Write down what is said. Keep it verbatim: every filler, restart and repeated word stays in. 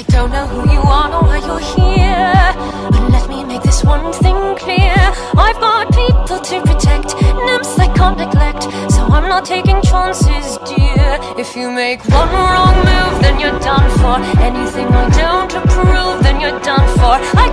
I don't know who you are nor why you're here, but let me make this one thing clear. I've got people to protect, nymphs I can't neglect, so I'm not taking chances, dear. If you make one wrong move, then you're done for. Anything I don't approve, then you're done for. I